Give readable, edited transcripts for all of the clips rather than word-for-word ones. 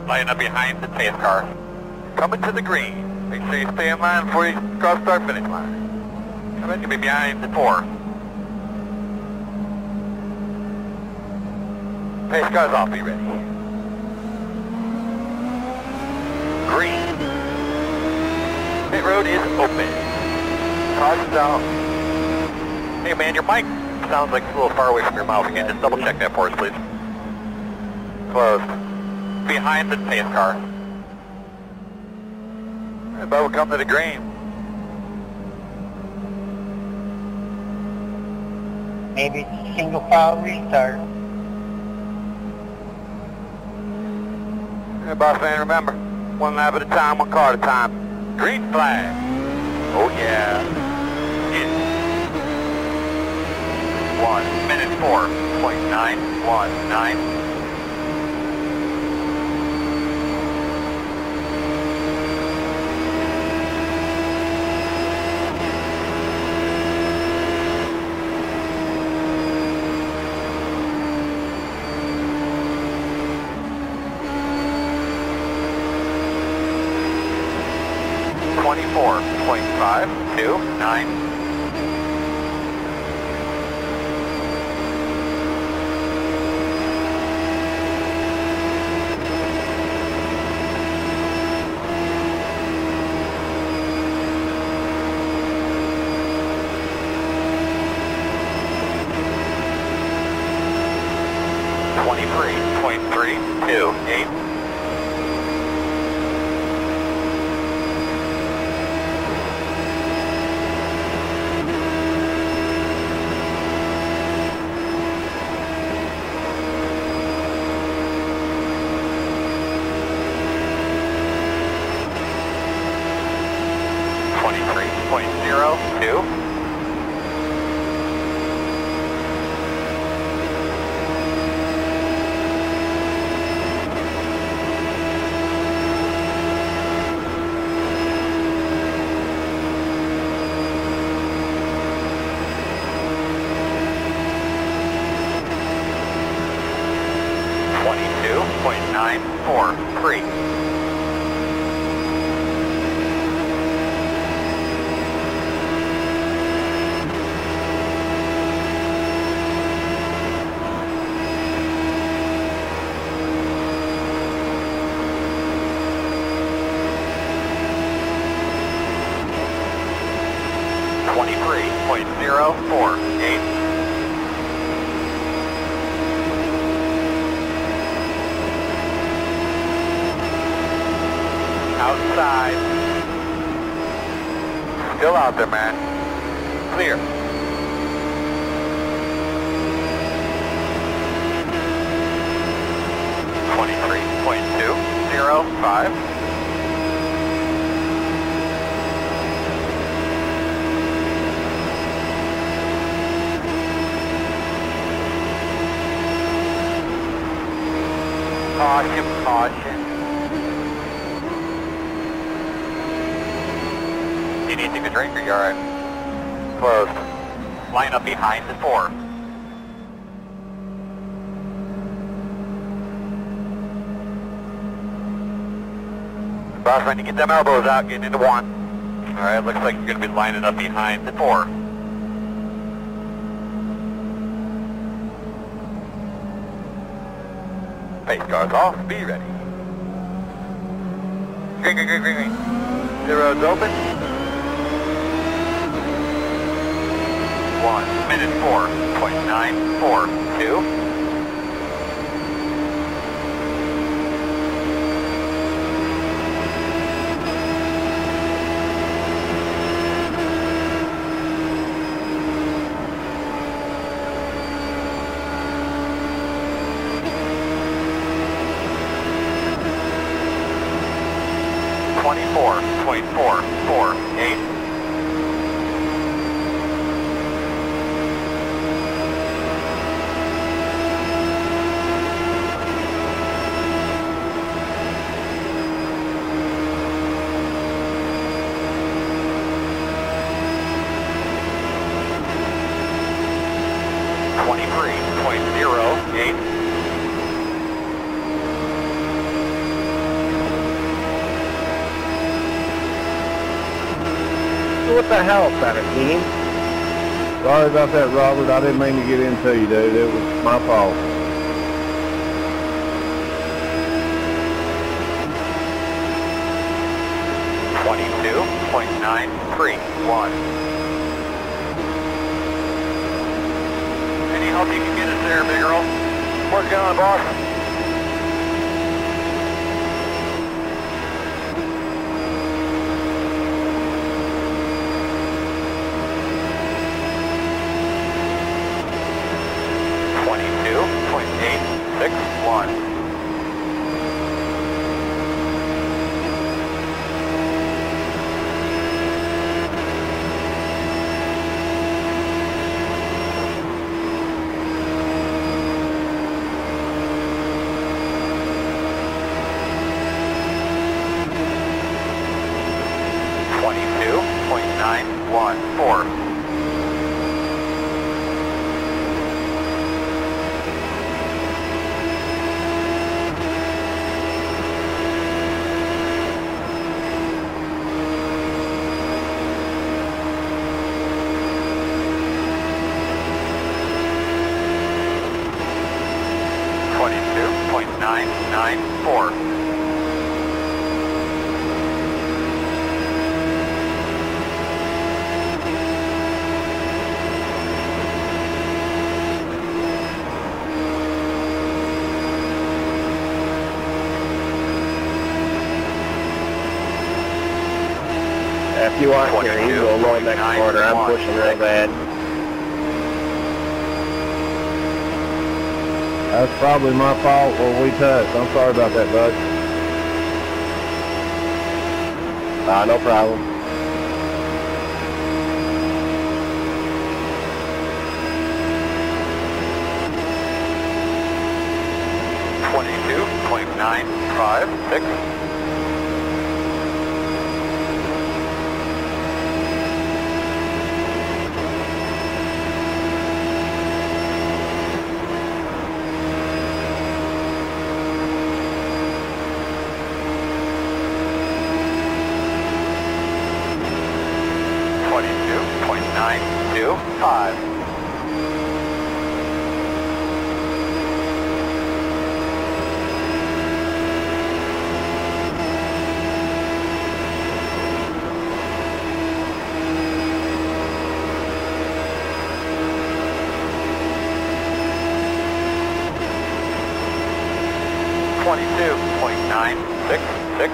Line up behind the pace car. Coming to the green. Make sure you stay in line before you cross start finish line. Come in, you'll be behind the 4. Pace car's off, be ready. Green. Pit road is open. Caution's out. Hey man, your mic sounds like it's a little far away from your mouth. Can you just double check that for us, please? Closed. Behind the pace car. About will come to the green. Maybe it's a single file restart. Hey, boss man, remember, one lap at a time, one car at a time. Green flag. Oh yeah. In 1 minute 4.919. 24.529. .328. 23.02. .943. .048. Outside. Still out there, man. Clear. .23.205. Caution, caution. You need to take a drink or you alright? Closed. Line up behind the 4. Boss man, you get them elbows out, getting into 1. Alright, looks like you're going to be lining up behind the 4. Pace car's off, be ready. Green, green, green, green, green. The road's open. 1 minute 4.942. .448. .23.08. what the hell, Saturday? Sorry about that, Robert. I didn't mean to get into you, dude. It was my fault. .931. Any help you can get us there, big girl? Working on it, boss. .861. .914. .994. If you want here, you go low next corner. I'm pushing real bad. That's probably my fault where we touched. I'm sorry about that, bud. No problem. .956. .925. .966.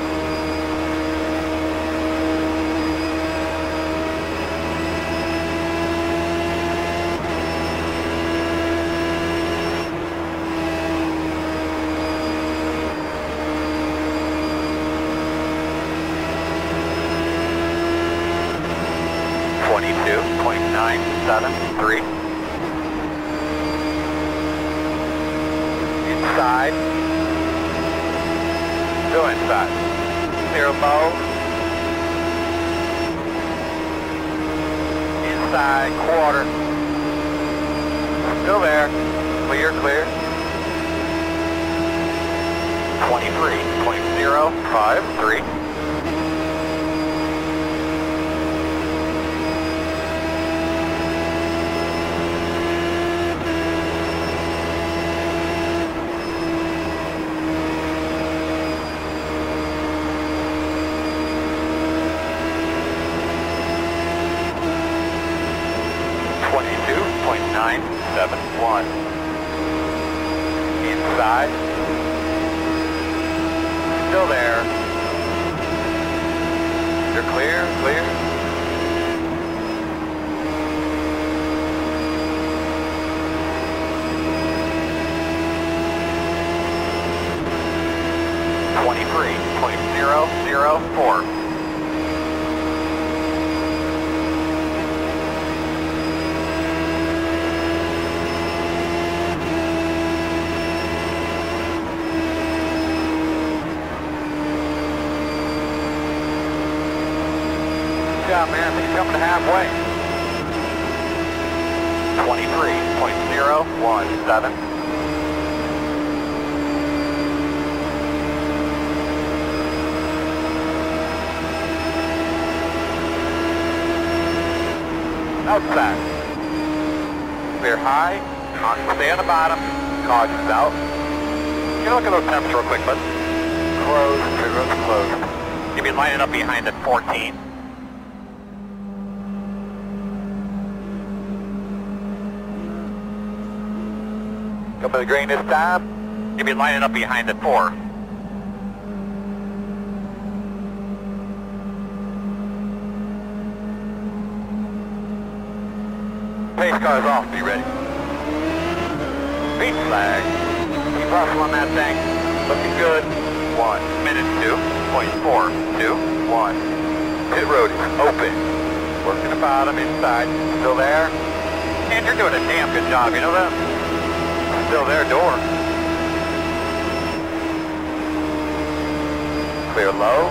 .973. Inside. Still inside. Zero bow. Inside, quarter. Still there. Clear, clear. 23.053. .971. Inside. Still there. You're clear, clear. .23.004. Good job, man. I think you're coming to halfway. 23.017. outside. Clear high, stay on the bottom, caution's out. Can you look at those temps real quick, bud? Closed, pit road's closed. You'll be lining up behind at 14. Come to the green this time. You'll be lining up behind at 4. Pace car's off, be ready. Green flag. Keep hustling on that thing. Looking good. 1 minute 2.421. Pit road is open. Working the bottom, inside. Still there. And you're doing a damn good job, you know that? Still there, door. Clear low.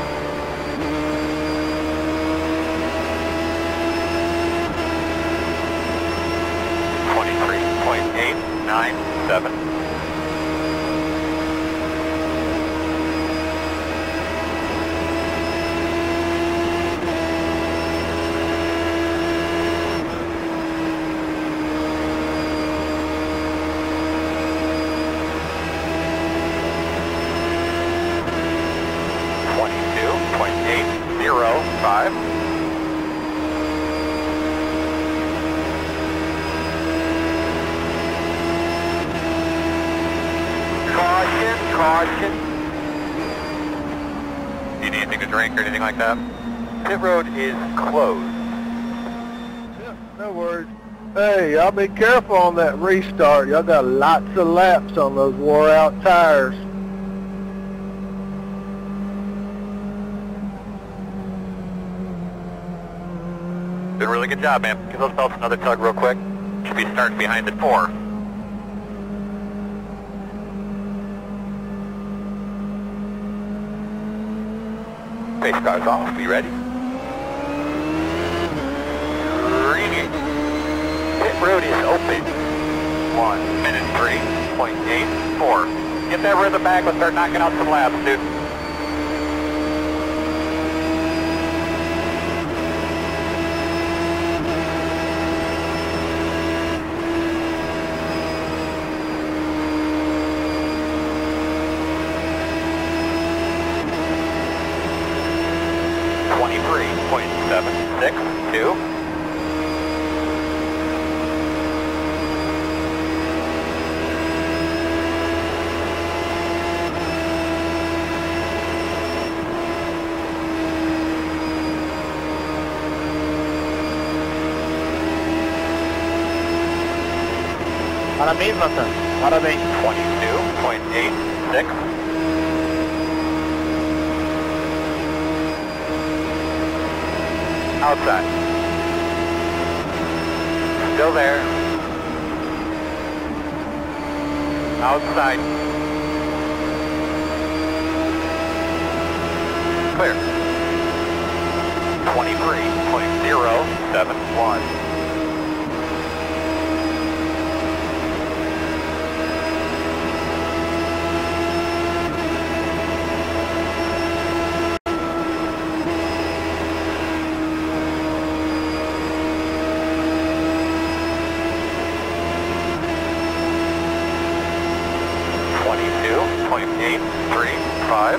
.897. .805. Caution. Do you need anything to drink or anything like that? Pit road is closed. Yeah, no worries. Hey, y'all be careful on that restart. Y'all got lots of laps on those wore out tires. Did a really good job, man. Give those belts another tug real quick. Should be starting behind at 4. Pace car's off, be ready. Green. Pit road is open. 1 minute 3.84. Get that rhythm back, let's start knocking out some laps, dude. .762. Parabéns, Nathan. Parabéns. 22.86. Outside. Still there. Outside. Clear. 23.071. .835.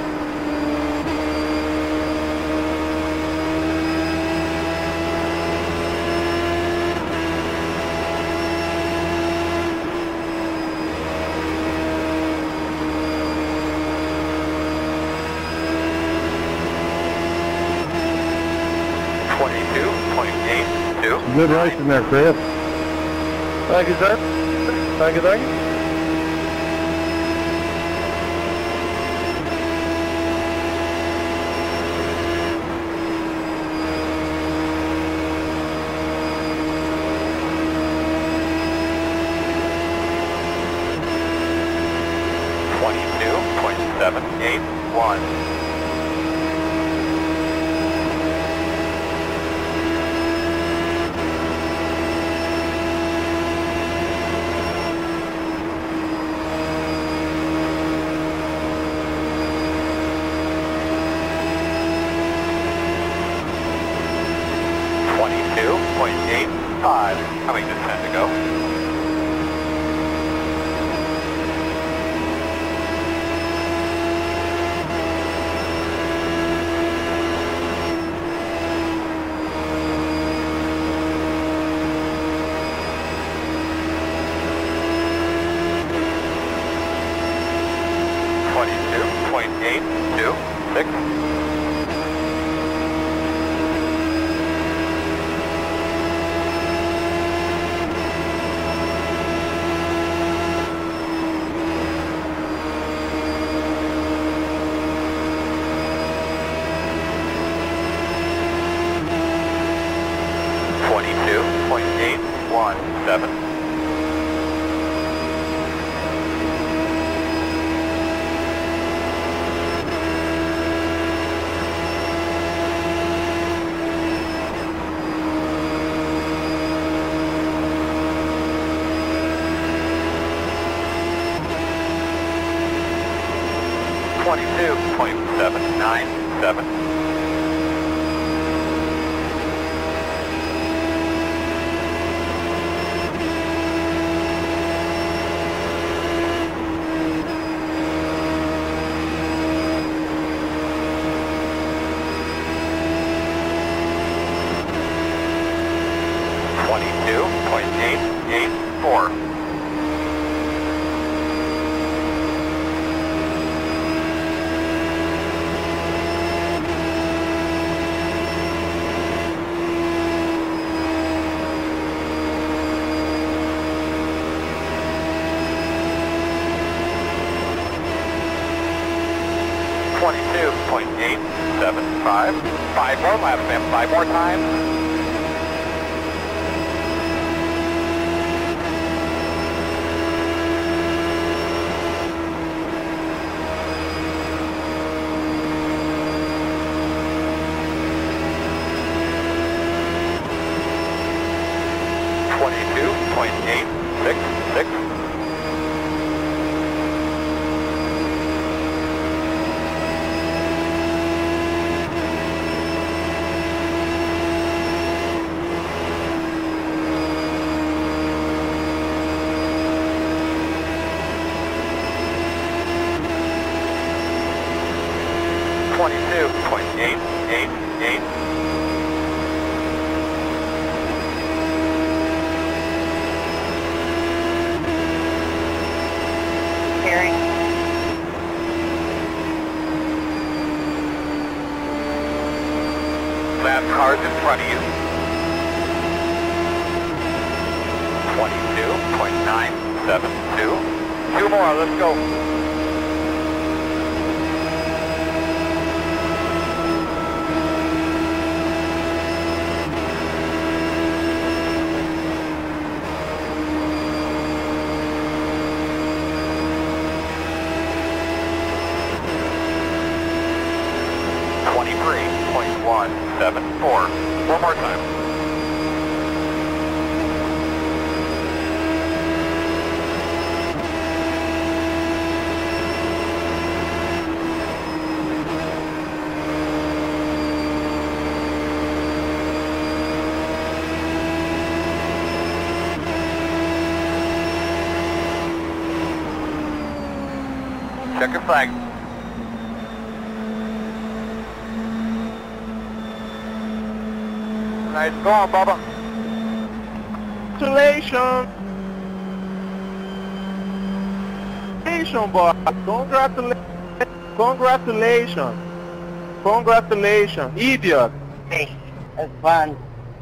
Good racing there, Chris. Thank you, sir. Thank you, thank you. .781. .82.8. 5, coming to 10 to go. Five more laps, ma'am. 5 more times. Last car's in front of you. 22.972. 2 more, let's go. One more time. Check your flag. Nice going, Bubba. Congratulations! Congratulations, boy. Congratulations. Congratulations. Congratulations, idiot. Hey, that's fun.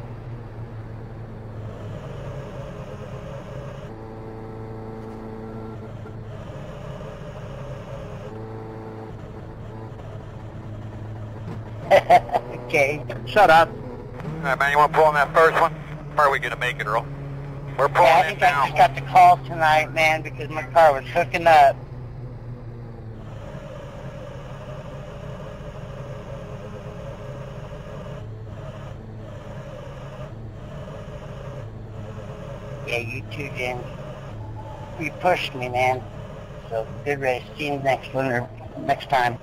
Okay. Shut up. All right, man, you want to pull on that first one? Or are we going to make it, Earl? We're pulling I it think now. I just got the call tonight, man, because my car was hooking up. Yeah, you too, James. You pushed me, man. So good race. See you next one or next time.